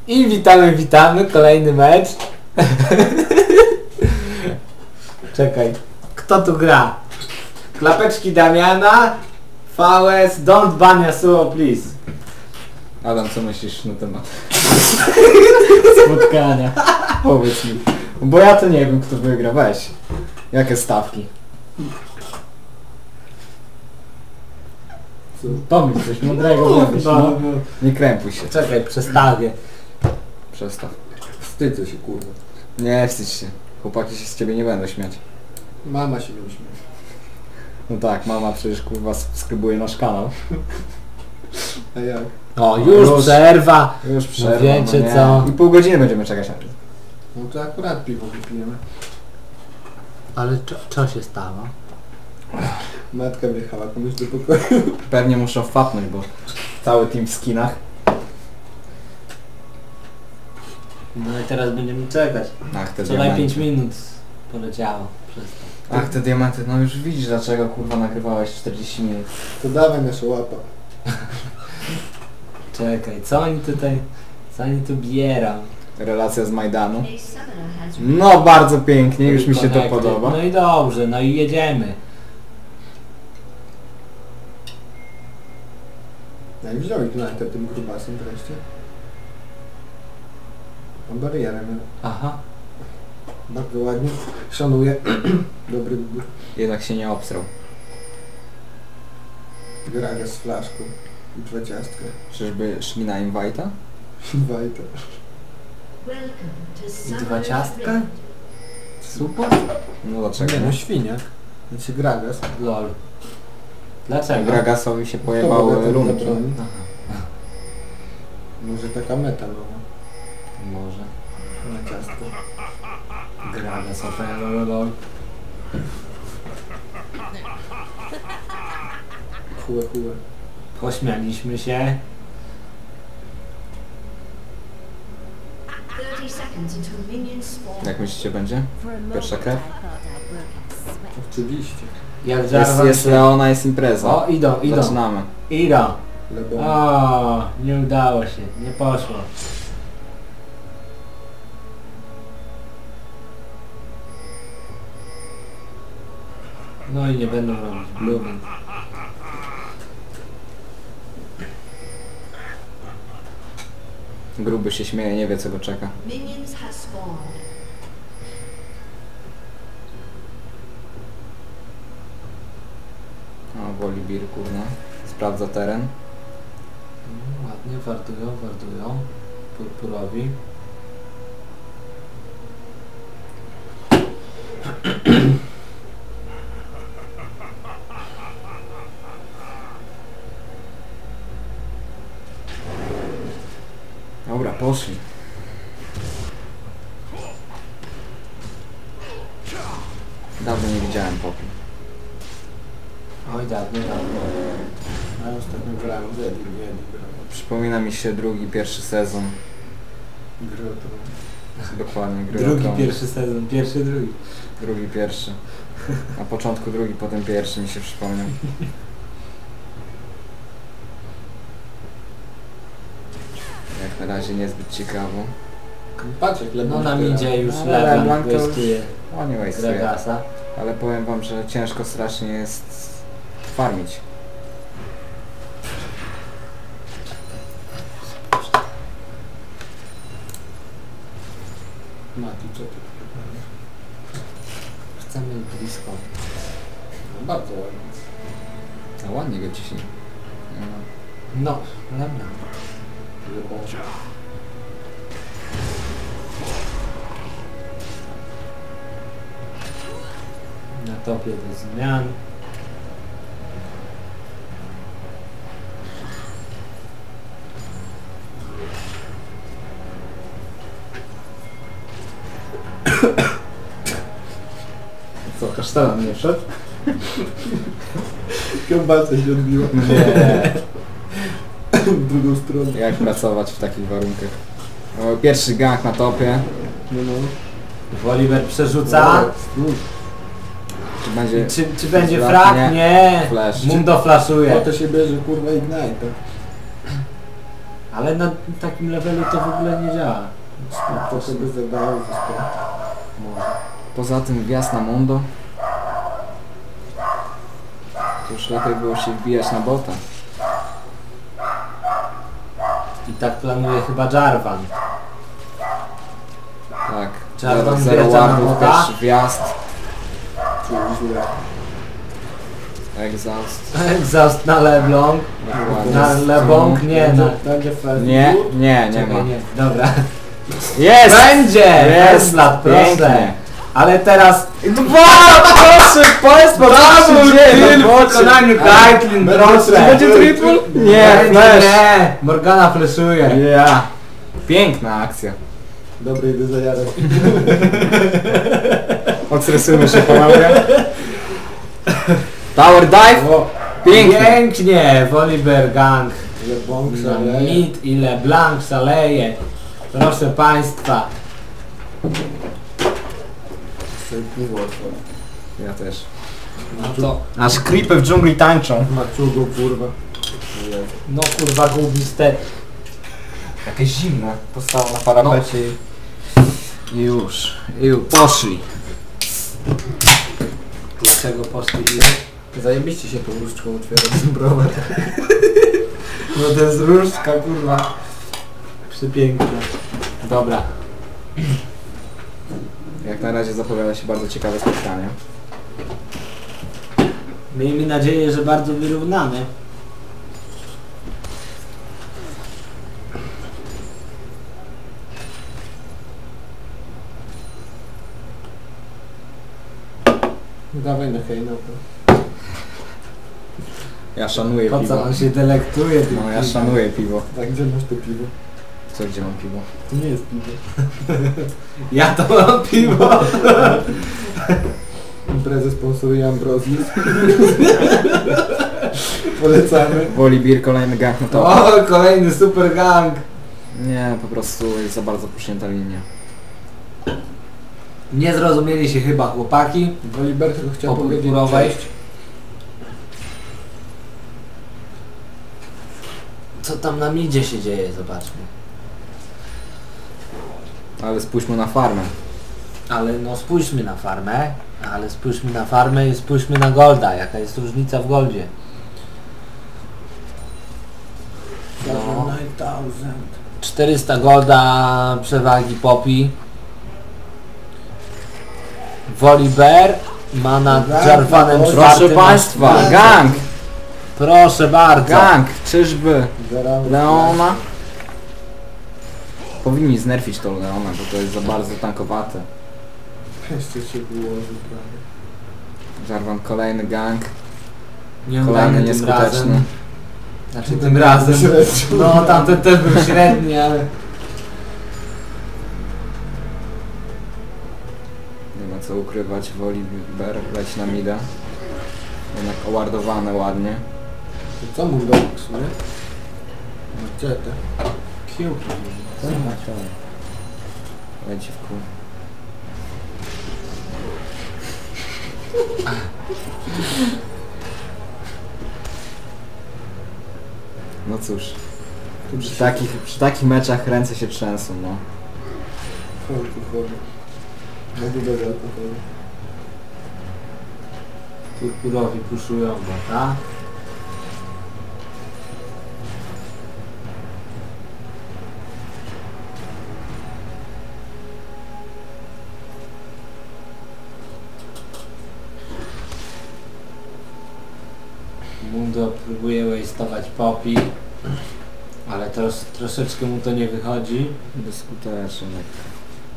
I witamy, kolejny mecz. Czekaj, kto tu gra? Klapeczki Damiana, VS, don't ban Yasuo, please. Adam, co myślisz na temat Spotkania. Powiedz mi, bo ja to nie wiem, kto wygra, weź. Jakie stawki? Pomyśl coś mądrego, pomyśl, no. Nie krępuj się. Czekaj, przestawię. Przestaw. Wstydzę się, kurwa. Nie wstydź się. Chłopaki się z ciebie nie będą śmiać. Mama się nie uśmiecha. No tak, mama przecież kurwa subskrybuje nasz kanał. A jak? O, już przerwa. Już przerwa, wiecie no nie. co? I pół godziny będziemy czekać na to. No to akurat piwo wypijemy. Ale co się stało? Matka wjechała komuś do pokoju. Pewnie muszę wpapnąć, bo cały team w skinach. No i teraz będziemy czekać. Ach, te Wczoraj 5 diamenty. minut poleciało przez to. Ach, te diamenty, no już widzisz dlaczego kurwa nagrywałeś 40 minut. To dawaj nasza łapa. Czekaj, co oni tu bierą? Relacja z Majdanu. No bardzo pięknie, już mi się to Connected. podoba. No i dobrze, no i jedziemy. No i wziął Ignite tym grubasem wreszcie. Mam barierę, no. Aha. Bardzo ładnie. Szanuję. Dobry wybór. Jednak się nie obstrał. Graga z flaszką. I 20. Czyżby szli na invite'a? Wajta. I 2 ciastka? Super? No dlaczego? Nie no, świniak. Znaczy Gragas. Lol. Dlaczego? Gragasowi się To pojebały mogę runki. zabronić. Aha. Może taka meta nowa. Może. Na ciastko. Grane są fajne, lol. Chłe. Pośmialiśmy się. Jak myślicie będzie? Pierwsza krew? Oczywiście. Jak Jarvan Jest Leona, jest impreza. O, idą. Zaczynamy. Lebon. O, nie udało się, nie poszło. No i nie będą robić blooming. Gruby się śmieje, nie wie co go czeka. O, woli bir, kurna. Sprawdza teren. Ładnie, wardują. Purpurowi. Dobra, poszli. Dawno nie widziałem popi. Oj, dawno. A ja ostatnio grałem w Eddie, nie grałem. Przypomina mi się pierwszy sezon. Gry o tron. Dokładnie, gry o Drugi, tron. pierwszy sezon, drugi. Drugi, pierwszy. Na początku drugi, potem pierwszy mi się przypomniał. Jak na razie niezbyt ciekawo. Patrz jak No Lebon nam zbiera. idzie już No, Leblanc Leblanc to już- wystuje Ładnie wejstuje. Gragasa. Ale powiem wam, że ciężko strasznie jest farmić. Mati, co ty? Chcemy blisko. No, bardzo ładnie. A ładnie go ciśnie. No, Leblanc. Lebon. Na topie do zmian. Co, kasztelan nie wszedł? Kiełbasa się odbiła. Nie. W drugą stronę. Jak pracować w takich warunkach? O, pierwszy gang na topie. No. Woliver przerzuca. Czy będzie... Czy będzie Flash? frak? Nie. Nie. Flash. Mundo Po flaszuje. to się bierze kurwa Ignite. Ale na takim levelu to w ogóle nie działa. To sobie zadają wszystko. Może. Poza tym wjazd na Mundo. To już lepiej było się wbijać na bota. I tak planuje chyba Jarvan. Tak. Jarvan Zero wjeżdża na wardów, bota. pierwszy wjazd. Czyli źle. Exhaust. Exhaust na LeBlanc. Dokładnie. Na LeBlanc, nie na... Będzie first Nie, blood? nie Czekaj, ma. nie. Dobra. Jest! Będzie! Jest! Blood, proszę. Pięknie. Ale teraz... Proszę Państwa, co się dzieje na w bocie? wykonaniu Caitlyn, proszę. Będzie triple? Nie, flash. Nie, Morgana flashuje. Ja. Piękna akcja. Dobry, idę zajarać. Odstresujmy się panowie. Tower dive. O, Pięknie. Pięknie, Volibear Gang. LeBlanc Na szaleje. mid i LeBlanc szaleje. Proszę Państwa. Sobie piwo otworzę. Ja też. No to... Aż creepy w dżungli tańczą. Maczugo, kurwa. No kurwa gubiste. Jakieś zimne. Postało na parapecie i już. Poszli. Dlaczego poszli? Zajebiście się tą różdżką otwiera ten browar. No to jest różdżka, kurwa. Przepiękna. Dobra. Jak na razie zapowiada się bardzo ciekawe spotkanie. Miejmy nadzieję, że bardzo wyrównane. Dawaj na hejna to. Ja szanuję Po co piwo. on się delektuje tym No ja piwem? szanuję piwo. Tak, gdzie masz to piwo? Co, gdzie mam piwo? To nie jest piwo. Ja to mam piwo. Imprezę sponsoruje Ambrozis. Polecamy. Woli beer, kolejny gang na to. O, kolejny super gang. Nie, po prostu jest za bardzo pusznięta linia. Nie zrozumieli się chyba chłopaki. Woliber tylko chciał O powiedzieć purpurowej. cześć. Co tam na midzie się dzieje, zobaczmy. Ale spójrzmy na farmę. Ale no spójrzmy na farmę, ale spójrzmy na farmę i spójrzmy na Golda. Jaka jest różnica w Goldzie? No. 9000. 400 Golda przewagi Poppy. Volibear ma nad Gang, Jarvanem proszę Proszę czwartym. Państwa, gang! Proszę bardzo. Gang! Czyżby Zera- Leona? Powinni znerfić to Leona, bo to jest za bardzo tankowate. Jeszcze się wyłoży prawie. Jarvan kolejny gang, Nieudany kolejny tym nieskuteczny. razem. Znaczy tym razem. Średnio. No tamten też był średni, ale... Nie ma co ukrywać, woli Ber leci na mida. Jednak owardowane ładnie. To co mu do nie? No gdzie te? Kiłki. Leci w kół. No cóż, przy takich meczach ręce się trzęsą, no. Alkoholu. Mogę bez alkoholu. Purpurowi puszują go, tak? Mundo próbuje waste'ować Poppy, ale troszeczkę mu to nie wychodzi. Bezskutecznie lekko.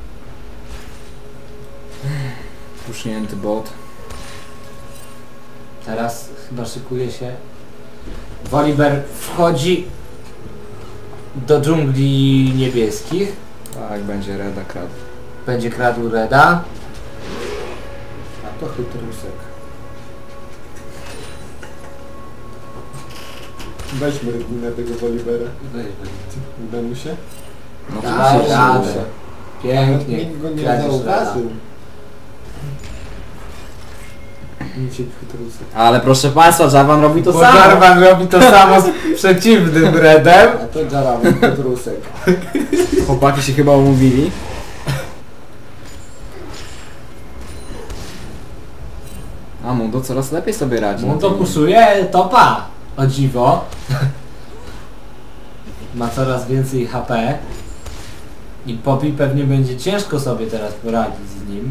Pusznięty bot. Teraz chyba szykuje się. Volibear wchodzi do dżungli niebieskich. Tak, będzie Reda kradł. Będzie kradł Reda. A to chytrusek. Weźmy rybinę tego Wolibera. Uda mu się? No Daj oczywiście, radę. że- Pięknie. Nikt go nie kradziesz zauważył. Niczym chytrusek. Ale proszę państwa, Jarvan robi to Bo samo. Jarvan robi to samo z przeciwnym Redem. A to Jarvan chytrusek. Chłopaki się chyba umówili. A Mundo coraz lepiej sobie radzi. No na to tym. puszuje topa. O dziwo. Ma coraz więcej HP. I Poppy pewnie będzie ciężko sobie teraz poradzić z nim.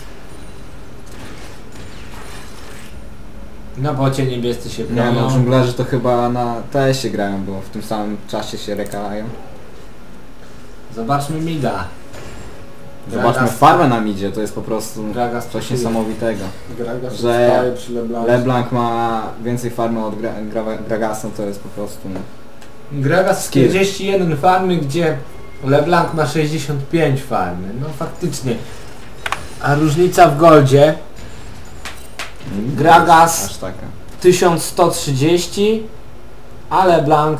Na bocie niebiescy się Nie no, bronią. dżunglerzy to chyba na TS-ie grają, bo w tym samym czasie się rekalają. Zobaczmy mida. Zobaczmy Gragas- farmę nam idzie, to jest po prostu Gragas coś puszuje. niesamowitego. Gragas Że staje przy LeBlanc. LeBlanc ma więcej farmy od Gragasa, to jest po prostu... No. Gragas Skill. 41 farmy, gdzie LeBlanc ma 65 farmy. No faktycznie. A różnica w goldzie Gragas Aż taka. 1130, a LeBlanc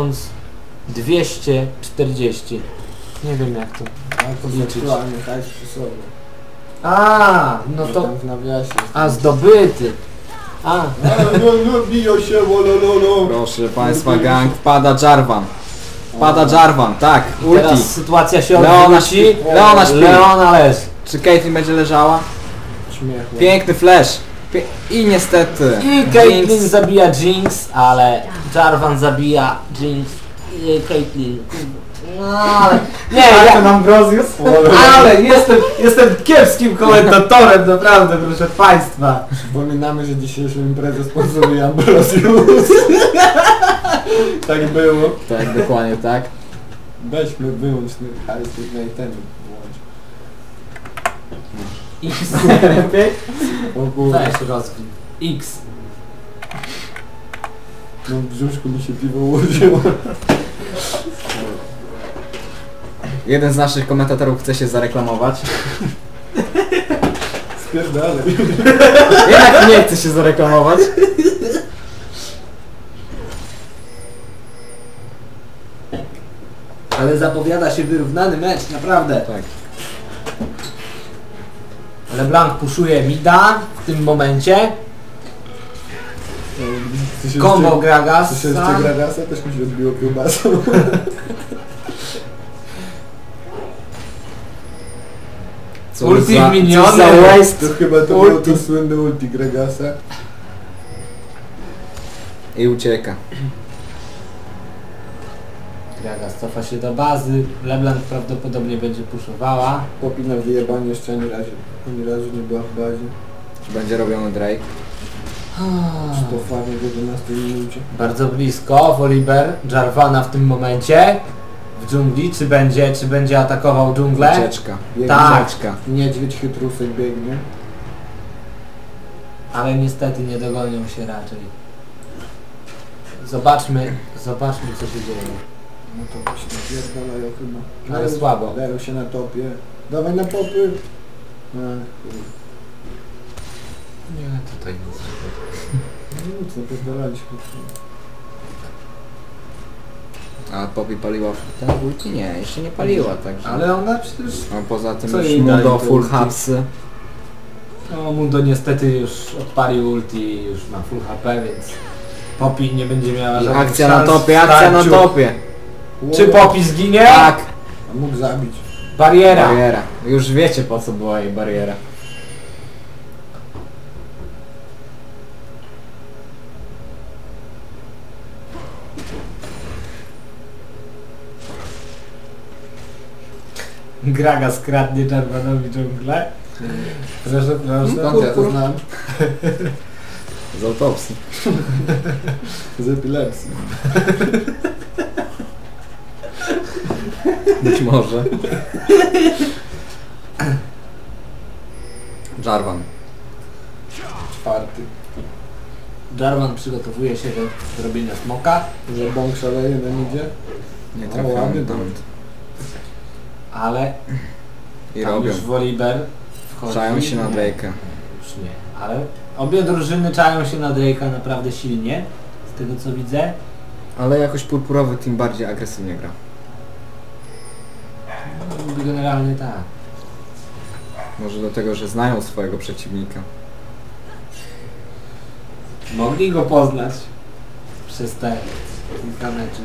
1240. Nie wiem jak to A to liczyć. seksualny hajs przy sobie. A, no to... Tam w nawiasie. A, zdobyty. A, No biją się, wolololo. Proszę państwa, gang, pada Jarvan. Pada Jarvan, tak, ulti. teraz sytuacja się Leona odwróci. śpi. Leona śpi. Leona leży. Czy Caitlyn będzie leżała? Śmiechło. Piękny flash. I niestety. I Caitlyn Jinx. zabija Jinx, ale Jarvan zabija Jinx i Caitlyn. No ale... Nie, ja... Ambrosius? Ale jestem kiepskim komentatorem, naprawdę, proszę państwa. Przypominamy, że dzisiejszą imprezę sponsoruje Ambrosius. Tak było. Tak, dokładnie tak. Weźmy wyłączny hajs na ten włącz. X. Lepiej? O kurde. Weź rozwij. X. No w brzuszku mi się piwo ułożyło. Jeden z naszych komentatorów chce się zareklamować. Spierdalej. Jednak nie chce się zareklamować. Ale zapowiada się wyrównany mecz, naprawdę. Tak. LeBlanc puszuje mida w tym momencie. Coś Combo jeszcze Gragas. Gragasa też mi się odbiło kiełbasą. Co Ulti za- miniony. co za waste. To chyba to było to słynne ulti Gragasa. I ucieka. Gragas cofa się do bazy. LeBlanc prawdopodobnie będzie puszowała. Poppy na wyjebanie jeszcze ani razu nie była w bazie. Czy będzie robiony Drake? Czy to farmie w 11 minucie. Bardzo blisko. Volibear Jarvana w tym momencie. W dżungli. Czy będzie atakował dżunglę? Ucieczka. Tak. Ucieczka. Niedźwiedź chytrusek biegnie. Ale niestety nie dogonią się raczej. Zobaczmy co się dzieje. No to się napierdalają chyba. Ale słabo. Dają się na topie. Dawaj na popy. Ach, Nie, tutaj nic. nic, napierdalaliśmy. A Poppy paliła ten ulti? Nie, jeszcze nie paliła, także... Ale ona przecież... A poza tym Co już jej Mundo daje to full ulti? hapsy. No Mundo niestety już odpalił ulti i już ma full HP, więc Poppy nie będzie miała I żadnych akcja na szans topie, w akcja na starciu. topie. Czy Poppy zginie? Tak. A mógł zabić. Bariera. Bariera. Już wiecie po co była jej bariera. Gragas kradnie Jarvanowi dżunglę. Proszę, proszę. Skąd ja to znam? Z autopsji. Z epilepsji. Być może. Jarvan. Czwarty. Jarvan przygotowuje się do robienia smoka, Że bąk szaleje na midzie. Nie O, trafiamy ładny tam. ale I tam robią. już Volibear wchodzi. Czają się na Nie, Drake'a. Już nie, ale obie drużyny czają się na Drake'a naprawdę silnie, z tego co widzę. Ale jakoś purpurowy team bardziej agresywnie gra. No, generalnie tak. Może do tego, że znają swojego przeciwnika. Mogli go poznać przez te kilka meczy.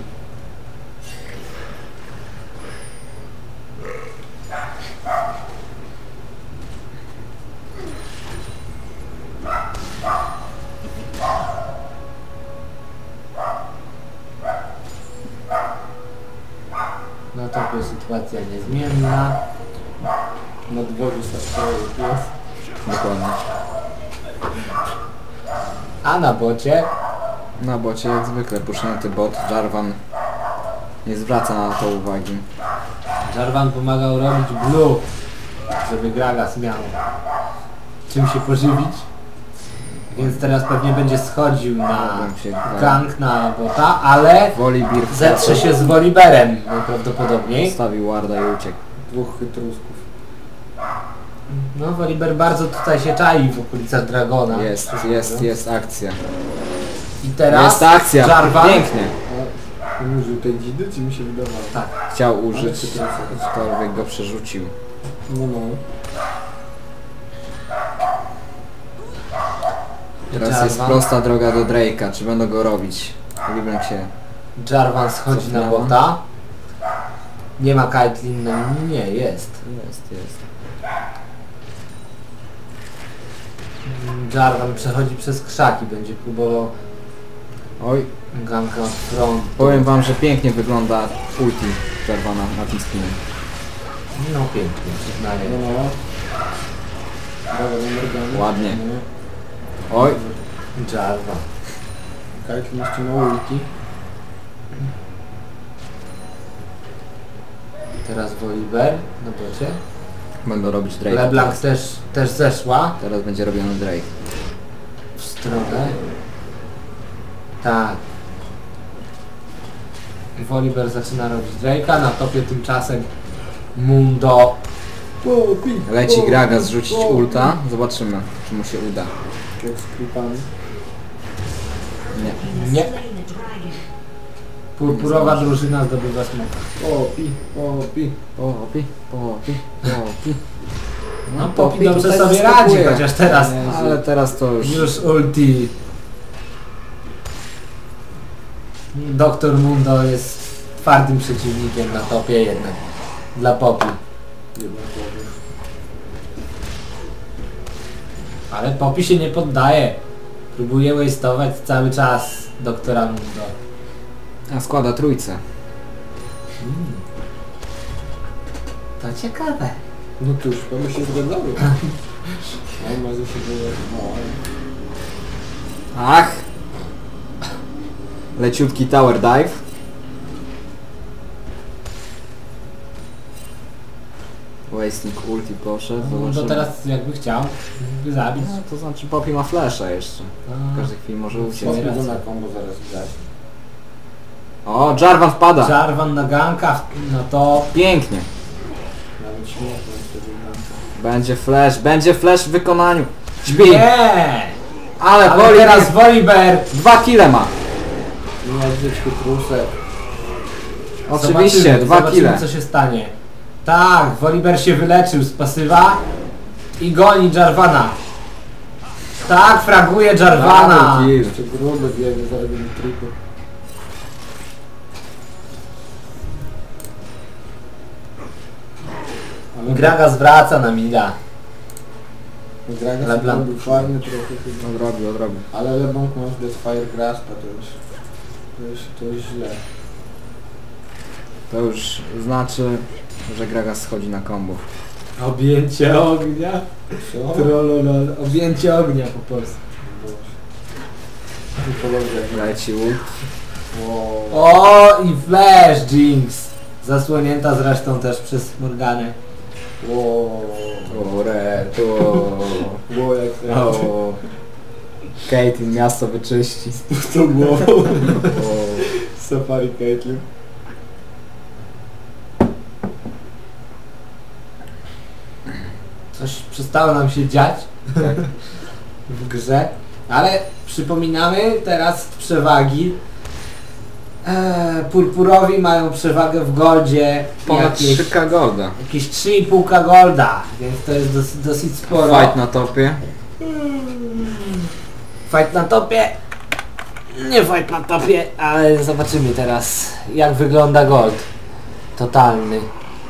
No to jest sytuacja niezmienna. Na dworzu starczyło pies. Dokładnie. A na bocie Na bocie jak zwykle pusznięty bot, Jarvan nie zwraca na to uwagi. Jarvan pomagał robić blue, żeby Gragas miał czym się pożywić. Więc teraz pewnie będzie schodził na gank na bota, ale Volibear zetrze się z Volibearem najprawdopodobniej. Postawił warda i uciekł. Dwóch chytrusków. No Volibear bardzo tutaj się czai w okolicach Dragona. Jest akcja. I teraz Jest akcja, Jarvan pięknie. A użył tej dzidy, czy mi się wydawało? tak, Chciał użyć, aczkolwiek go przerzucił. No no. Teraz jest prosta droga do Drake'a, czy będą go robić? Volibear się... Jarvan schodzi na Cofnęła. bota. Nie ma Caitlyn, no nie, jest. Jest. Jarvan przechodzi przez krzaki, będzie próbował Oj, ganka od front. powiem wam, że pięknie wygląda ulti Jarvana na tym skinie. No pięknie, przyznaję. No no. Brawo, Morgana. Ładnie. No. Oj, Jarvan. Caitlyn jeszcze ma ulti. Teraz Volibear na bocie. będą robić Drake. LeBlanc też zeszła Teraz będzie robiony Drake. w stronę. Tak. Volibear zaczyna robić Drake'a, na topie tymczasem Mundo. Leci Gragas zrzucić ulta. Zobaczymy, czy mu się uda. Jak z creepami. Nie. Nie. Purpurowa drużyna zdobywa smoka. Popi. Popi. No Popi Popi dobrze tutaj sobie zaskakuje. radzi, chociaż teraz Ale teraz to już... ulti. Doktor Mundo jest twardym przeciwnikiem na topie jednak. Dla Popi. Ale Popi się nie poddaje. Próbuje waste'ować cały czas doktora Mundo. A składa trójce. To ciekawe. No cóż, bo my się zgadzały. A może się było... No, Ach! Leciutki tower dive. Wasting ulti poszedł. No to Zobaczymy. teraz jakby chciał, by zabić. No, to znaczy Poppy ma flasha jeszcze. W każdej chwili może uciec. Swoje Popi go racje. na combo zaraz grać. O, Jarvan wpada! Jarvan na ganka, no to Pięknie. Nawet śmieszne jest to wygląda. Będzie flash w wykonaniu. Śpi! nie! Ale Ale Volibear teraz Volibear! 2 kile ma. Nie jak być chytrusek. Oczywiście, 2 zobaczymy kile. co się stanie. Tak, Volibear się wyleczył z pasywa i goni Jarvana. Tak, fraguje Jarvana. Double kill. Jeszcze gruby biegnie, zaraz będzie triple. Ale Gragas wraca na mida. Gragas LeBlanc. był fajny trochę chyba. Odrobił. Ale LeBlanc ma już bez Fire Graspa, to już źle. To już znaczy, że Gragas schodzi na combo. Objęcie ognia. Co? Trollolol. Objęcie ognia po polsku. Leci ult. Wow. O i flash Jinx. Zasłonięta zresztą też przez Morganę. Wow. Wow, jak O. Caitlyn miasto wyczyści. to głową. Safari Caitlyn. Coś przestało nam się dziać w grze, ale przypominamy teraz przewagi. Purpurowi mają przewagę w goldzie Ponad jakieś 3k golda. 3,5 golda, więc to jest dosyć sporo. Fight na topie. Fight na topie. Nie fight na topie, ale zobaczymy teraz jak wygląda gold. Totalny.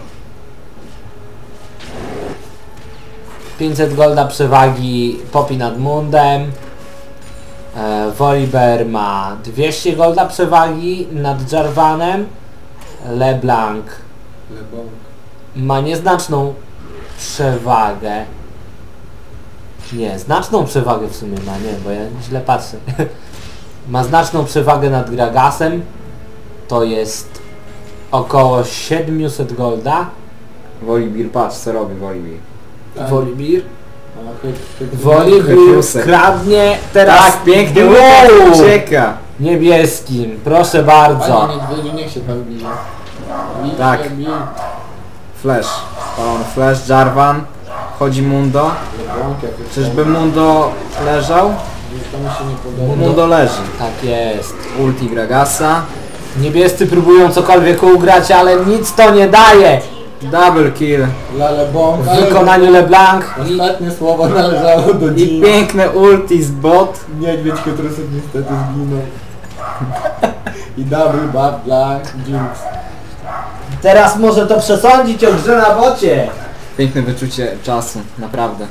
500 golda przewagi Poppy nad Mundem. Volibear ma 200 golda przewagi nad Jarvanem. LeBlanc Leblanc. ma nieznaczną przewagę. Nie, znaczną przewagę w sumie ma, nie, bo ja źle patrzę. Ma znaczną przewagę nad Gragasem. To jest około 700 golda. Volibear, patrz co robi Volibear. Volibear. A Volibear Hypniusek. kradnie teraz. Tak, pięknie Wow! ucieka. Niebieskim, proszę bardzo. Panie niedźwiedziu, niech się pan bije. Bij Tak. się, bij. Flash. Palony flash, Jarvan. Chodzi Mundo. Leblanc jakoś Czyżby Mundo leżał? To mi się nie podoba. Mundo leży. Tak jest. Ulti Gragasa. Niebiescy próbują cokolwiek ugrać, ale nic to nie daje. Double kill. Dla Leblanc. W wykonaniu LeBlanc i Ostatnie słowo należało do I Jinx. piękne ulti z bot. Niedźwiedź Ketrusek niestety zginął. I double buff dla Jinx. teraz może to przesądzić o grze na bocie. Piękne wyczucie czasu, naprawdę.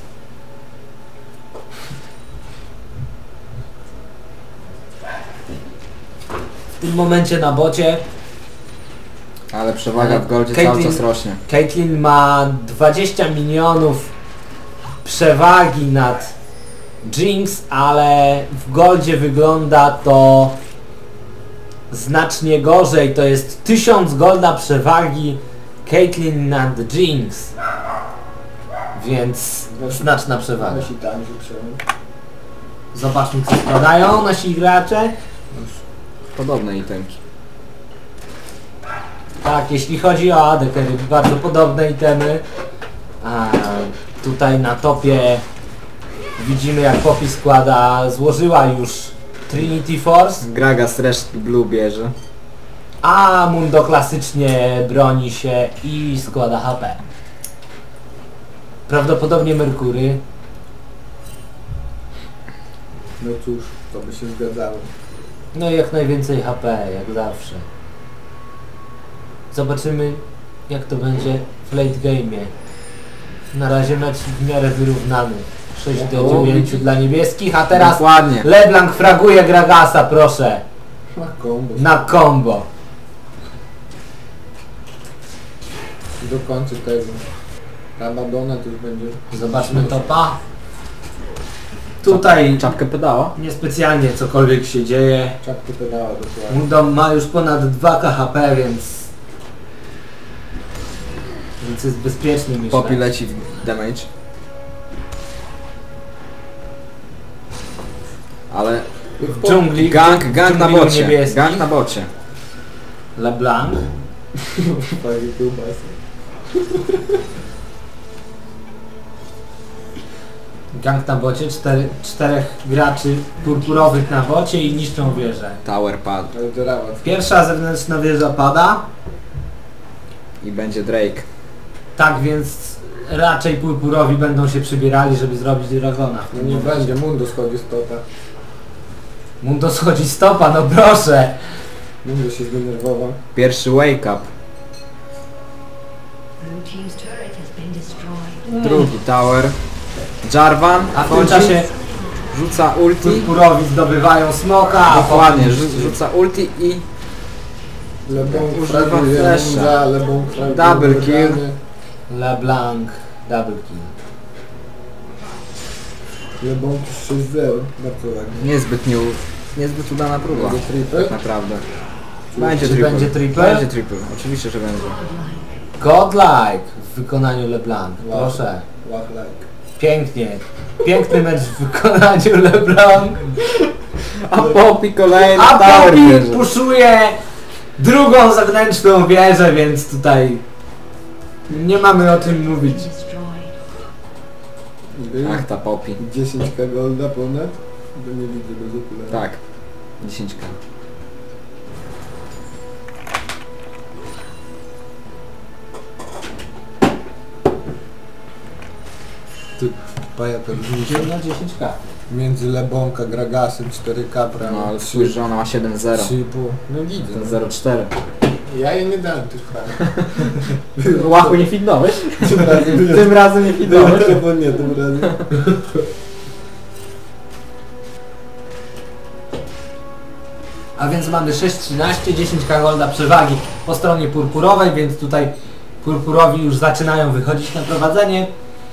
W tym momencie na bocie Ale przewaga w goldzie Caitlyn- cały czas rośnie. Caitlyn ma 20 milionów przewagi nad Jinx, ale w goldzie wygląda to znacznie gorzej. To jest 1000 golda przewagi Caitlyn nad Jinx. Więc znaczna przewaga. Musi tańszy przełom. Zobaczmy co składają nasi gracze. Podobne itemki. Tak, jeśli chodzi o AD carry, bardzo podobne itemy. A tutaj na topie widzimy jak Poppy złożyła już Trinity Force, Gragas resztki blue bierze. a Mundo klasycznie broni się i składa HP. Prawdopodobnie Merkury. No cóż, to by się zgadzało. No i jak najwięcej HP, jak zawsze. Zobaczymy jak to będzie w late game'ie. Na razie mecz w miarę wyrównany. 6 do 9 dla niebieskich, a teraz Dokładnie. LeBlanc fraguje Gragasa, proszę. Na kombo. Na combo. Dokończy tego. Ta Madonna to już będzie... Zobaczmy topa. Tutaj Czapkę pedała. niespecjalnie cokolwiek się dzieje. Czapkę pedała dokładnie. Mundo ma już ponad 2k HP, więc jest bezpieczny, myślę. Poppy leci w damage. Ale W dżungli. gang na dżungli bocie. niebieski. Gang na bocie. LeBlanc. Fajnie kiełbasy. Gang na bocie, czterech graczy purpurowych na bocie i niszczą wieżę. Tower padł. Ale to rawat. Pierwsza zewnętrzna wieża pada, I będzie Drake. tak więc raczej purpurowi będą się przybierali, żeby zrobić dragona. No nie będzie, Mundo schodzi z topa. Mundo schodzi stopa, no proszę! Mundo się zdenerwował. Pierwszy wake up. Blue team's turret has been destroyed. Drugi tower. Jarvan A w tym wchodzi, czasie rzuca ulti. purpurowi zdobywają smoka, a Dokładnie, potem rzuca ulti i Leblanc Używa fraguje flasha. Munda, Leblanc fraguje Double kill. Morgany. LeBlanc double kill. Leblanc 6-0. Bardzo ładnie. niezbyt udana próba. Będzie triple? Tak naprawdę. Będzie Czy triple. będzie triple? Będzie triple. Oczywiście, że będzie. Godlike w wykonaniu LeBlanc, Wow. proszę. Łach like. Pięknie. Piękny mecz w wykonaniu LeBlanc. A Poppy kolejny A tower Poppy bierze. puszuje drugą zewnętrzną wieżę, więc tutaj nie mamy o czym mówić. Destroyed. Ach, ta Poppy. 10k golda ponad? Bo nie widzę bez okularów. Tak. 10k. Ty, paja to różnica. 10k. Między Lebonka, Gragasem 4K, prawie. No ale spójrz, że ona ma 7-0. 3,5. No widzę. Ten 0,4. Ja jej nie dałem tych praw. Łachu nie fidnąłeś? Tym razem Tym razem nie fidnąłeś. Bo nie, tym razem. A więc mamy 6-13, 10k golda przewagi po stronie purpurowej, więc tutaj purpurowi już zaczynają wychodzić na prowadzenie.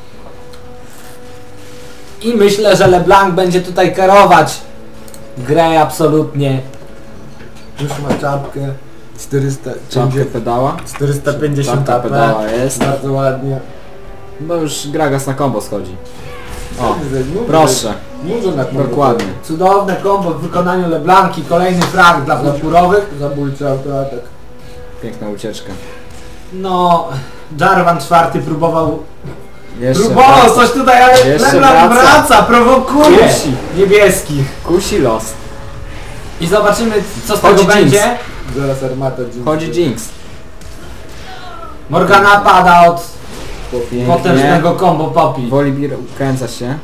I myślę, że LeBlanc będzie tutaj kierować grę absolutnie. Już ma czapkę. 400, Czapkę pedała. 450 Czapka AP. pedała jest. Bardzo ładnie. No już Gragas na combo schodzi. O, Mówię, proszę. Dużo na kombo. Dokładnie. Cudowne combo w wykonaniu LeBlanc i kolejny frag dla purpurowych. Zabójczy autoatak. Piękna ucieczka. No, Jarvan IV próbował Jeszcze próbował wraca. coś tutaj, ale Jeszcze LeBlanc wraca, prowokuje Kusi. niebieskich. Kusi los. I zobaczymy, co z Chodzi tego Jinx. będzie. Zaraz armata dzięki. Chodzi Jinx. Morgana pada od Pięknie. potężnego combo Poppy. Volibear kręca się.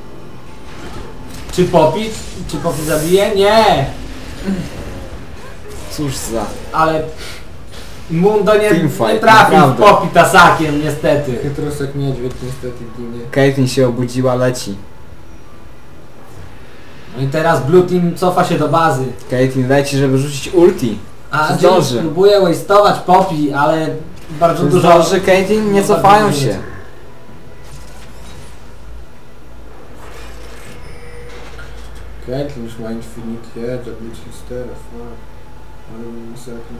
Czy Poppy? Czy Poppy zabije? Nie! Cóż za... Ale Mundo nie Teamfight, trafił w naprawdę. Poppy tasakiem, niestety. Chytrosek niedźwiedź niestety ginie. Caitlyn się obudziła, leci. No i teraz Blue Team cofa się do bazy. Caitlyn leci, żeby rzucić ulti. A Jinx Zdąży. próbuje waste'ować Poppy, ale bardzo dużo... Zdąży Caitlyn, nie bardzo cofają dużo się. Caitlyn już ma Infinite Edge, Blitz teraz, no. Ale masakra.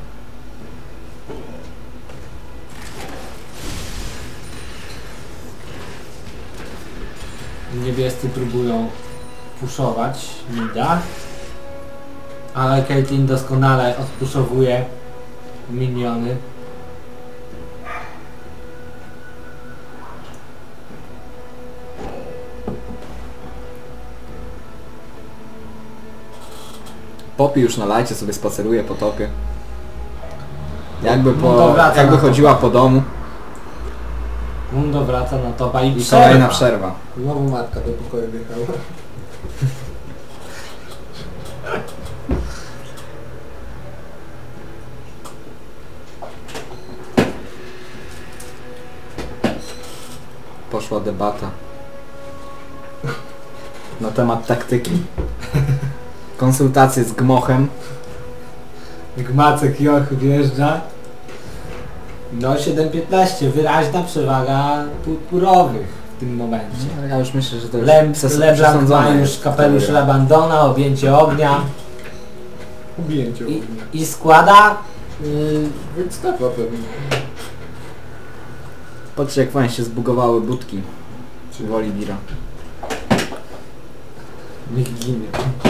Niebiescy próbują puszować mida, ale Caitlyn doskonale odpuszowuje miniony. Poppy już na lajcie sobie spaceruje po topie. Jakby, No to wraca jakby na chodziła topa. po domu Mundo wraca na topa i i kolejna przerwa. Znowu matka do pokoju wjechała. Poszła debata na temat taktyki. Konsultacje z Gmochem. Gmacek Joch wjeżdża. No 7-15, wyraźna przewaga purpurowych w tym momencie. No, ja już myślę, że to już LeBlanc ma przesądzone już jest. kapelusz Rabandona, objęcie ognia Ubijęcie ognia. i składa... Więc stawa pewnie. Patrzcie, jak fajnie się zbugowały budki. Czy Volibeara. Niech ginie.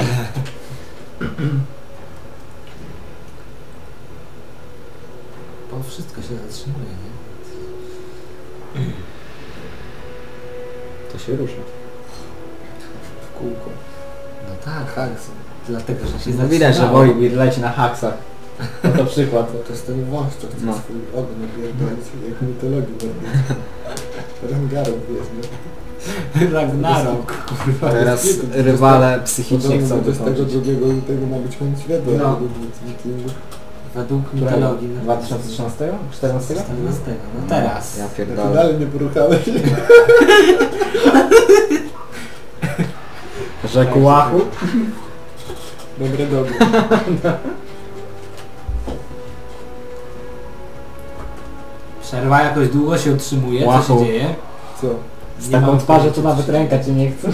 Bo wszystko się zatrzymuje, nie? To się rusza. W kółko. No tak, Haks. Dlatego, że się No widać, że zatrzymało. Volibear leci na haksach. To przykład. To jest ten wąż, co chce No. swój ogon napierdolić, jak w mitologii nordyckiej. Rangarów jest, Ragnarok, kurwa. Teraz rywale psychicznie chcą 22 wykończyć. lutego ma być koniec świata. No. Wikingów. Według mitologii. 2013? 14? 14. No teraz. Ja Ja to pierdolę. dalej nie poruchałeś. Rzekł Łachu. Dobre, dobre. Przerwa jakoś długo się utrzymuje, co Łachu. się dzieje? Co? Z Nie taką mam twarzą pojęcia, to nawet co- ręka cię nie chce.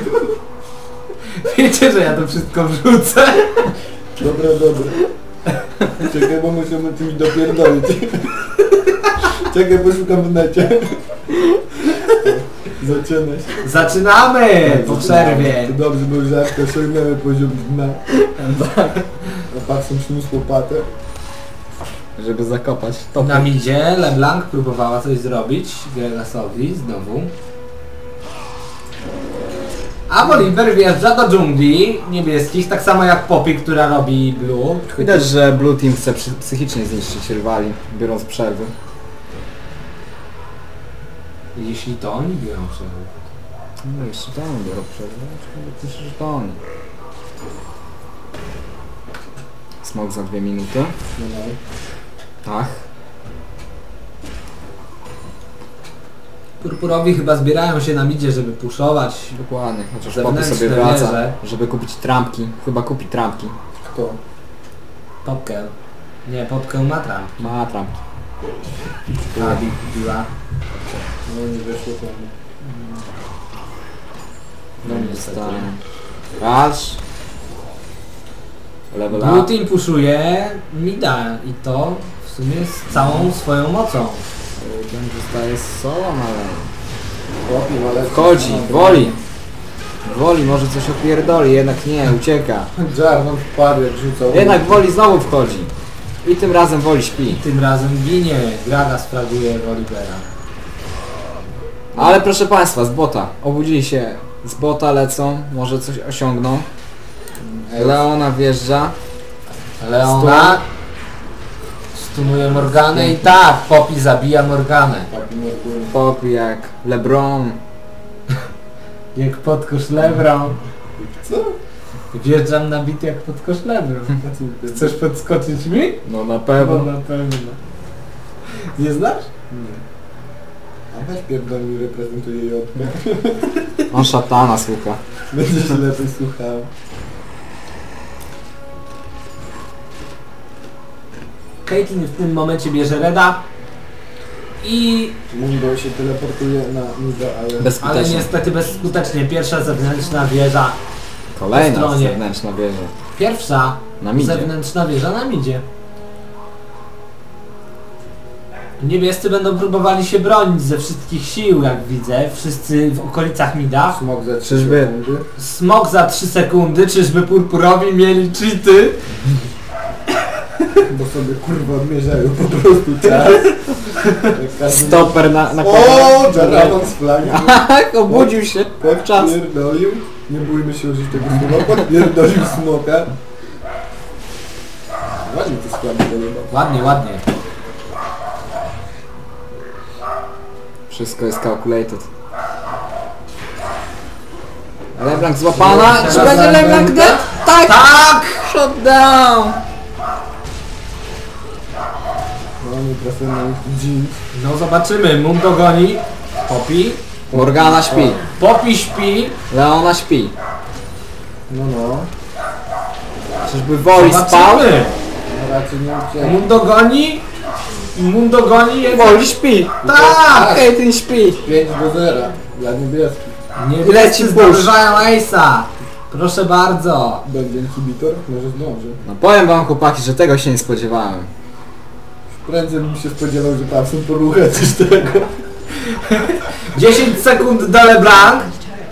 Wiecie, że ja to wszystko wrzucę? Dobre, dobre. Czekaj, bo musimy tymi dopierdolić. Czekaj, poszukam w necie. Zaczyna się. Zaczynamy po przerwie. To dobrze, bo już rzadko osiągnęły poziom dna. A patrzą śluz łopatę. Żeby zakopać. To Na midzie LeBlanc próbowała coś zrobić Gragasowi znowu. A Volibear wjeżdża do dżungli niebieskich, tak samo jak Poppy, która robi blue. widać, że Blue Team chce psychicznie zniszczyć rywali, biorąc przerwy. Jeśli to oni biorą przerwę. No jeszcze tam biorę przerwę, jakieś żetony. Smok za 2 minuty. No. Tak. Purpurowi chyba zbierają się na midzie, żeby puszować. Dokładnie, chociaż Zewnętrzne Poppy sobie wraca, wieże. żeby kupić trampki. Chyba kupi trampki. Kto? Popkę. Nie, Popkę ma tram. Ma trampki. A, biła. No nie weszło tam. No niestety. Raz. Level Blue up. Team puszuje mida i to w sumie z całą swoją mocą. Ten zostaje z solą, ale... Chłopie, ale... Wchodzi, woli. Woli, może coś opierdoli, jednak nie, ucieka. Jarvan wpadł jak rzucał. Jednak Woli znowu wchodzi. I tym razem Woli śpi. Tym razem ginie. Gragas fraguje Wolibera. Ale proszę Państwa, z bota. Obudzili się. Z bota lecą, może coś osiągną. Leona wjeżdża. Leona stunuje Morganę i tak, Poppy zabija Morganę. Poppy jak LeBron. Jak podkosz Lebron. Co? Wjeżdżam na bit jak podkosz Lebron. Chcesz podskoczyć mi? No na No pewno. na pewno. Nie znasz? Nie. A weź pierdolni, reprezentuje Jotkę. On szatana słucha. Będzie się lepiej słuchał. Caitlyn w tym momencie bierze Reda i... Mundo się teleportuje na Mida, ale... ale Bezskutecznie. niestety bezskutecznie. Pierwsza zewnętrzna wieża. Kolejna po stronie. zewnętrzna wieża. Pierwsza Na midzie. zewnętrzna wieża na midzie. Niebiescy będą próbowali się bronić ze wszystkich sił, jak widzę. Wszyscy w okolicach mida. Smok za 3 Czyżby? sekundy. Smok za 3 sekundy. Czyżby purpurowi mieli cheaty? Bo sobie kurwa odmierzają po prostu czas. Jak każdy- Stoper na O, Jarvan z flagi. Tak, obudził się. Czas. Podpierdolił. Nie bójmy się użyć tego słowa. Podpierdolił smoka. Ładnie to składy dojebał. Ładnie, ładnie. Wszystko jest calculated. LeBlanc złapana. Teraz Czy będzie LeBlanc dead? Tak! Tak! Shutdown! No nie trafię na Jeans. No zobaczymy. Mundo goni. Poppy. Morgana śpi. Poppy śpi. Leona śpi. No no. Czyżby Woli spał? Zobaczymy. No raczej nie uciekł. Mundo goni. Mundo goni. Woli śpi. Tak! Caitlyn śpi. 5-0 dla niebieskich. Niebiescy Leci push. zdobywają Ace'a. Proszę bardzo. Będzie inhibitor? Może zdąży. No powiem wam chłopaki, że tego się nie spodziewałem. Prędzej bym się spodziewał, że Papson porucha coś tego. 10 sekund do LeBlanc.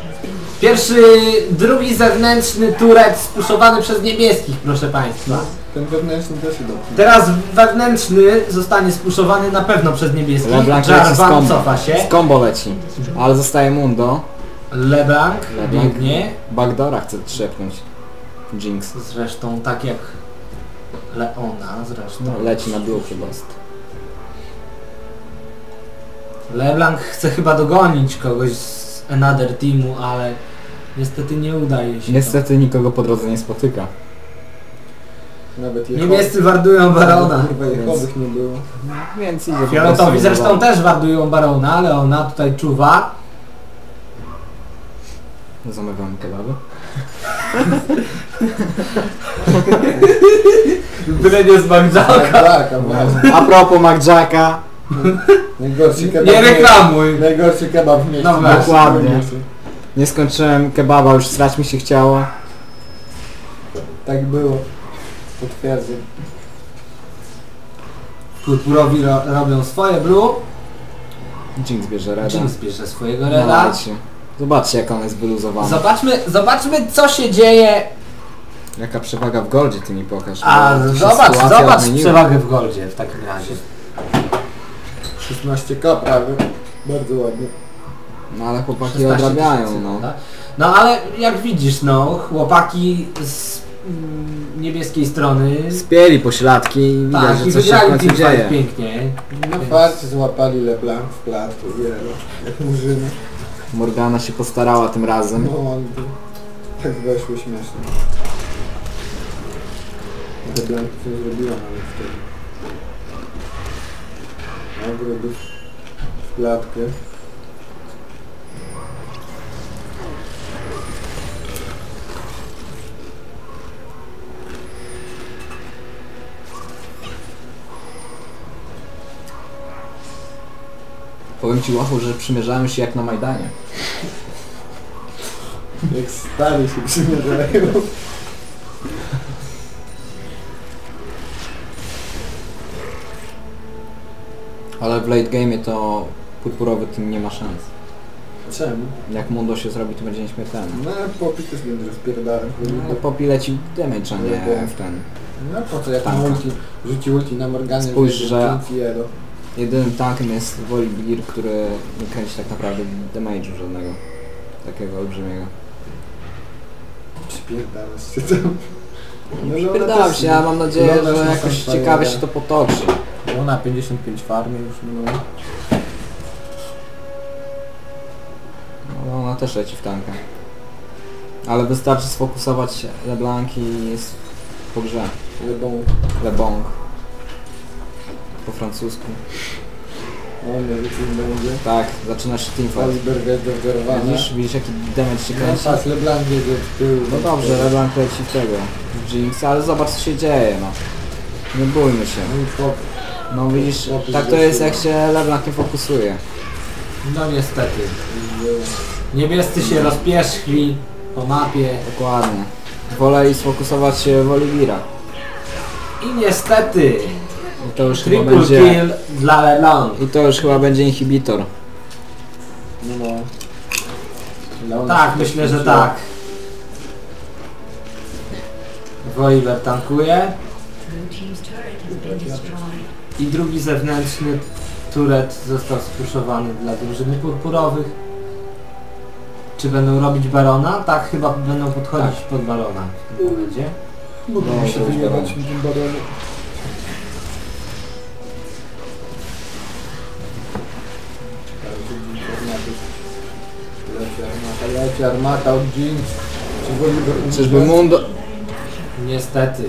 Drugi zewnętrzny turet spuszowany przez niebieskich, proszę Państwa. Ten wewnętrzny też się dobrze. Teraz wewnętrzny zostanie spuszowany na pewno przez niebieskich. LeBlanc leci z Jarvan combo. cofa się. Z combo leci. Ale zostaje Mundo. LeBlanc LeBlanc. biegnie. Backdoora chce trzepnąć. Jinx. Zresztą tak jak Leona zresztą. No, leci na blue chyba. LeBlanc chce chyba dogonić kogoś z Another Teamu, ale niestety nie udaje się. Niestety nikogo po drodze nie spotyka. Nawet To. Niebiescy wardują Barona. Kurwa jechowych nie było. Więc idzie po Fioletowi prostu zresztą do- też wardują Barona, ale ona tutaj czuwa. Zamawiamy kebaby. Byle nie z Magdalka. Tak, a właśnie. A propos McJacka. Najgorszy kebab. Nie reklamuj. Najgorszy kebab w mieście. No właśnie. Dokładnie. Nie skończyłem kebaba, już srać mi się chciało. Tak było. Potwierdzę. Purpurowi robią swoje blue. Jinx bierze Reda. Jinx bierze swojego No, Reda. lecie. Zobaczcie jak on jest wyluzowana. Zobaczmy co się dzieje. Jaka przewaga w goldzie ty mi pokaż. A bo się zobacz sytuacja odmieniła. przewagę w goldzie w takim razie. 16k prawie. Bardzo ładnie. No ale chłopaki 16 odrabiają, tysięcy, no. prawda? No ale jak widzisz, no chłopaki z niebieskiej strony Spieli pośladki i widać, tak, że i coś się w wygrali końcu teamfight dzieje. pięknie. Na farcie złapali LeBlanc w klatku. Wiele. Jak murzyny. Morgana się postarała tym razem. No, tak weszło śmiesznie. Te blanki co zrobiła nawet wtedy. Ogród w klatkę. Powiem ci, Łachu, że przymierzałem się jak na Majdanie. Jak stali się przymierzają. Ale w late game'ie to purpurowy team nie ma szans. Czemu? Jak Mundo się zrobi, to będzie nieśmiertelny. No Poppy też będzie rozpierdalać. No, Poppy leci damage, a nie w ten. No po co, jak Tanka. multi, rzuci ulti na Morganę, Spójrz, będzie że- Jinx i Elo. Jedynym tankiem jest Volibear, który nie kręci tak naprawdę damage'u żadnego. Takiego olbrzymiego. Przypierdalasz się tam. No, Przypierdałem się, ja mam nadzieję, Lona że na jakoś sam ciekawie fire. się to potoczy. Ona 55 farmy już minęło. No, ona też leci w tankę. Ale wystarczy sfokusować LeBlanc i jest po grze. LeBlanc. Po francusku. O, nie wiem, będzie. Tak, zaczyna się teamfight. Oliver jest dozorowana. Widzisz jaki damage się No kręci? patrz, LeBlanc jedzie w tył. No dobrze, LeBlanc leci w tego. W Jinx, ale zobacz co się dzieje, no. Nie bójmy się. No i pop. No widzisz, tak to jest jak się LeBlanc nie fokusuje. No niestety. Niebiescy się rozpierzchli po mapie. Dokładnie. Woleli sfokusować się w Oliwira. I niestety I to już chyba triple będzie... kill dla LeBlanc. I to już chyba będzie inhibitor. No. Leona Tak, się myślę, że wróciła. tak. Volibear tankuje. Blue team's turret has been destroyed. I drugi zewnętrzny turret został spuszowany dla drużyny purpurowych. Czy będą robić barona? Tak, chyba będą podchodzić pod barona w tym momencie. Mogą No, się to już wyjebać wiadomo. w tym baronie. Leci armata od Jinx. Czy Volibear umrze? Czyżby Mundo... Niestety.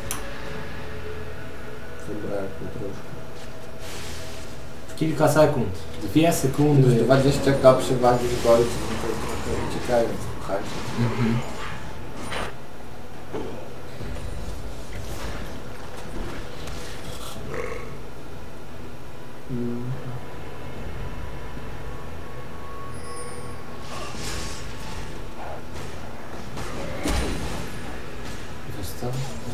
Zabrakło troszkę. Kilka sekund. 2 Już sekundy. 20k przewagi z golców, no to trochę uciekają, słuchajcie. Wiesz co?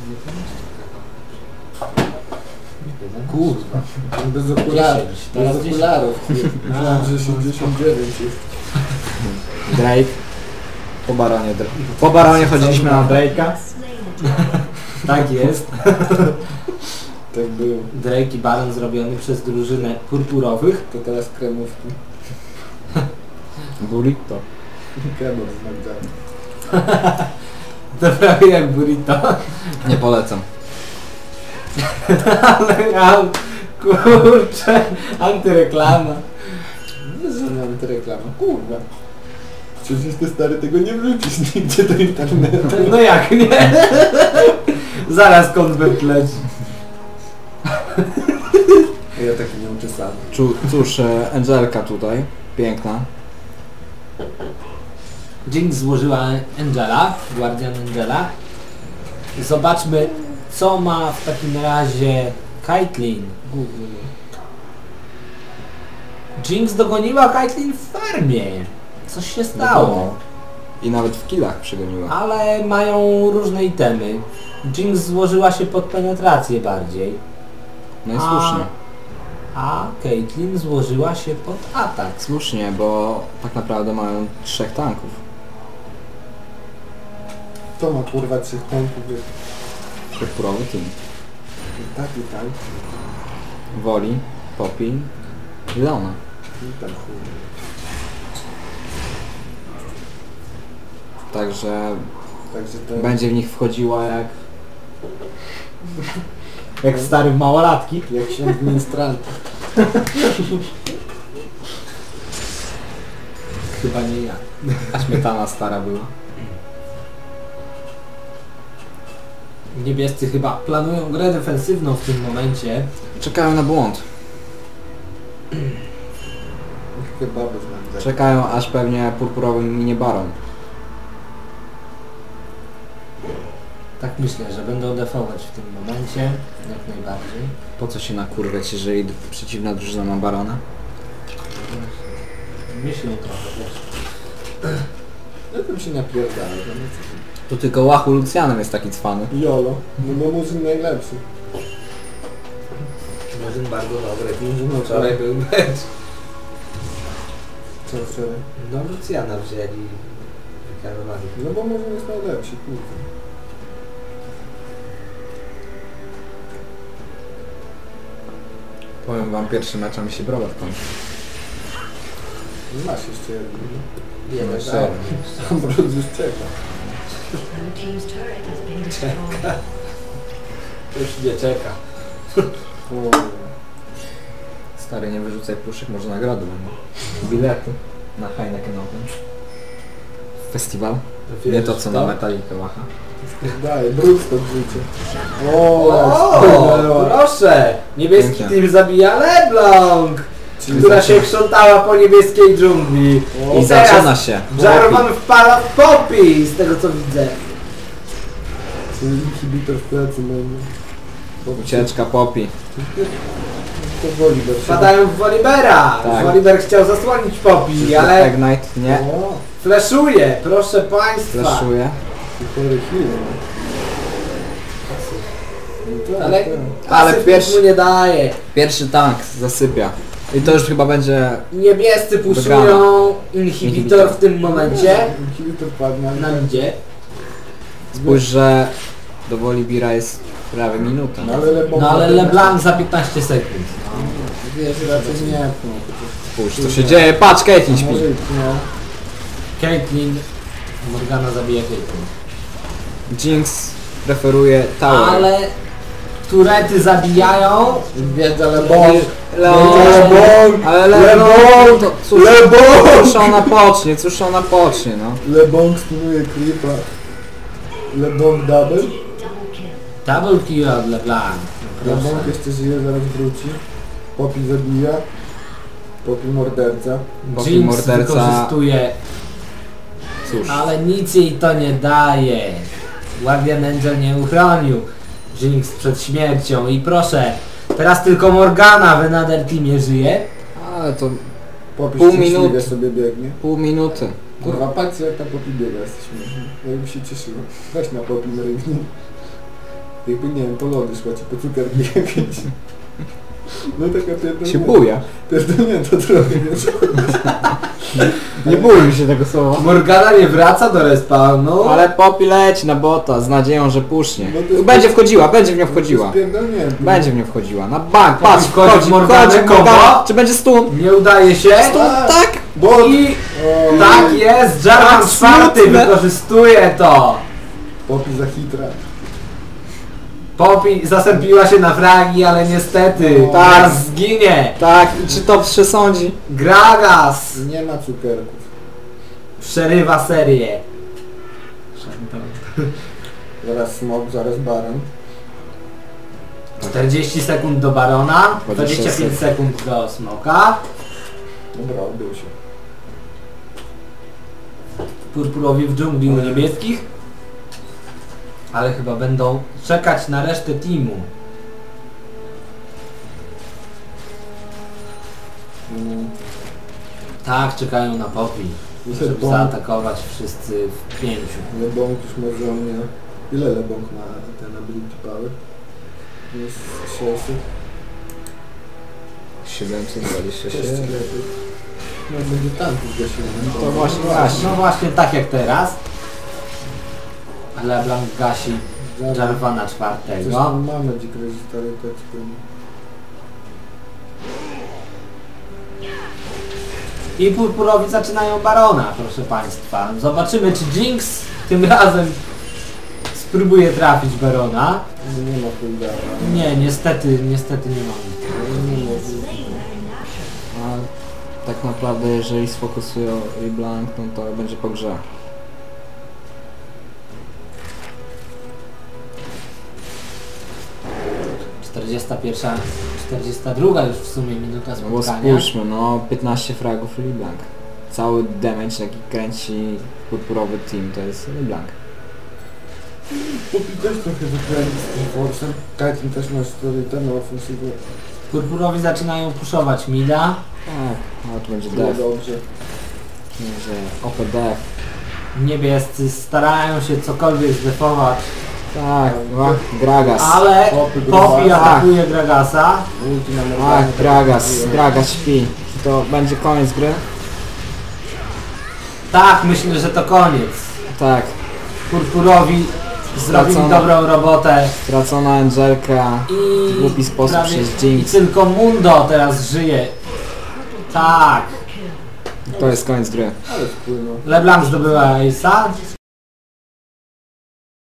Kurwa, bez okularów. 10, Bez teraz 10. okularów. Myślałem, że 69 jest. Drake. Po baronie. Po baronie chodziliśmy na Drake'a. Tak jest. Tak było. Drake i Baron zrobiony przez drużynę purpurowych. To teraz kremówki. Burrito. Kebab z McDonald's. To prawie jak burrito. Nie polecam. Ale ja, kurczę, antyreklama. Nie znam tę reklamę. Kurwa. Przecież ty stary tego nie wrzucisz nigdzie do internetu. No jak nie? Zaraz konwent leci. Ja taki nieuczesany. Cóż, Angelka tutaj. Piękna. Jinx złożyła Angela, Guardian Angela. Zobaczmy, co ma w takim razie Caitlyn. Jinx dogoniła Caitlyn w farmie. Coś się stało. I nawet w killach przegoniła. Ale mają różne itemy. Jinx złożyła się pod penetrację bardziej. No i słusznie. A Caitlyn złożyła się pod atak. Słusznie, bo tak naprawdę mają 3 tanków. To ma kurwa 3 tanków. Purpurowy team. Taki tank. Woli, Poppy i Leona. I tam chuj. Także Także to... będzie w nich wchodziła jak stary w małolatki. Jak się z ministranta. chyba nie ja. A śmietana stara była. Niebiescy chyba planują grę defensywną w tym momencie. Czekają na błąd. Chyba bez nam. Czekają aż pewnie purpurowy minie baron. Tak myślę, że będą defować w tym momencie, jak najbardziej. Po co się nakurwiać, jeżeli przeciwna drużyna ma barona? Myślą trochę też. Ja tam się napierdala. To tylko Łachu Lucjanem jest taki cwany. Jolo. No bo Murzyn najlepszy. Murzyn bardzo dobry. Murzyn Wczoraj był mecz. Co wczoraj? No Lucjana wzięli. Wykarowali. No bo Murzyn jest najlepszy, kurwa. Powiem wam, pierwszy mecz, a mi się browar kończy. Masz jeszcze jeden. Jeden Jeszcze jeden. Ambrose już czeka. Blue team's turret has been destroyed. Już nie czeka. O, Stary, nie wyrzucaj puszek, może nagrody będą. Bilety na Heineken Open. Festiwal. Nie to co na Metallica Łacha. daje, brud to życie. O, proszę! Niebieski Pięknie. team zabija LeBlanc, która się krzątała po niebieskiej dżungli. I teraz zaczyna się. Jarvan wpada w Poppy, z tego co widzę. Czyli inhibitor w plecy mamy. Ucieczka Poppy. To Woliber. Wpadają w Wolibera. Tak. Woliber chciał zasłonić Poppy, ale Ignite, nie. O, fleszuje, proszę państwa. Flashuje. super chwilę. No tak, Ale, tak. Ale pasy pierwszy- mu nie daje. Pierwszy tank zasypia. I to już chyba będzie... Niebiescy puszują inhibitor w tym momencie. Inhibitor padnie. Na midzie. Spójrz, że do Wolibira jest prawie minuta. No ale LeBlanc. No ale LeBlanc za 15 sekund. Wiesz, raczej nie pną. Spójrz, co się dzieje. Patrz, Caitlyn śpi. Może i pną. Caitlyn. Morgana zabija Caitlyn. Jinx preferuje tower. Ale turety zabijają. Wiedza LeBlanc. LeBlanc! Ale LeBlanc! To cóż, cóż ona pocznie, cóż ona pocznie, no. LeBlanc stunuje creepa. LeBlanc double. Double kill. Double kill od LeBlanc. LeBlanc jeszcze żyje, zaraz wróci. Poppy zabija. Poppy morderca. Poppy Jinx morderca. wykorzystuje, Cóż. ale nic jej to nie daje. Guardian Angel nie uchronił Jinx przed śmiercią i proszę, teraz tylko Morgana w Another Teamie żyje. Ale to Poppy Pół szczęśliwie minuty. sobie biegnie. pół minuty. Kurwa, patrzcie jak ta Poppy biega, jesteśmy. Ja bym się cieszyła. Weź na Poppy na rybnie. Jakby nie wiem, po lody szła ci po cukierki jakieś. No taka pierdolnięta. Się buja. Pierdolnięta trochę, nie? Nie bój się tego słowa. Morgana nie wraca do respawnu. Ale Poppy leci na bota z nadzieją, że pusznie. No to jest- Będzie wchodziła, będzie w nią wchodziła. Pierdolnięta. Będzie w nią wchodziła. Na bank, patrz, wchodzi wchodzi, w Morganę, wchodzi, kombo. Morgana. Czy będzie stun? Nie udaje się. Stun, tak! Bo... I O, tak jest, Jarvan Tak, czwarty smutne. wykorzystuje to. Poppy za hitra. Poppy zasępiła się na fragi, ale niestety O. teraz zginie. Tak, i czy to przesądzi? Gragas Nie ma cukierków. przerywa serię. Zaraz smok, zaraz baron. 40 sekund do Barona, 20 25 sekund do Smoka. Dobra, odbył się. Purpurowi w dżungli u niebieskich. Ale chyba będą czekać na resztę teamu. Tak, czekają na Poppy, żeby zaatakować wszyscy w 5. LeBlanc już może mnie... Ile LeBlanc ma ten ability power? Jest 600. 727. No będzie tanków zgasił. To właśnie gasi. No właśnie tak jak teraz. LeBlanc gasi Jarvana Coś czwartego. tam mamy dzik rezultatę. I purpurowi zaczynają Barona, proszę państwa. Zobaczymy czy Jinx tym razem spróbuje trafić Barona. Nie ma cooldowna. Nie, niestety nie mam. Nie ma. A tak naprawdę jeżeli sfokusują LeBlanc, no to będzie po grze. Pierwsza, 42 już w sumie minuta No bo spotkania. spójrzmy, no 15 fragów LeBlanc. Cały damage jaki kręci purpurowy team to jest LeBlanc. Popi też trochę wykręcić z tym force'em. Kajtin też masz wtedy ten ofensywę. Purpurowi zaczynają puszować mida. Tak, ale to będzie Tyle def. dobrze. Będzie OP def. Niebiescy starają się cokolwiek zdefować, Tak, Gragas. ale Popy, Poppy Grubasa. atakuje Gragasa. Ulti na Ach, Merlanie. Gragas śpi. Czy to będzie koniec gry? Tak, myślę, że to koniec. Tak. Purpurowi zrobili Stracona. dobrą robotę Stracona Angelka. i W głupi sposób prawie- przez i Jinx. tylko Mundo teraz żyje. Tak. To jest koniec gry. Ale wpłynął. LeBlanc zdobyła Ace'a.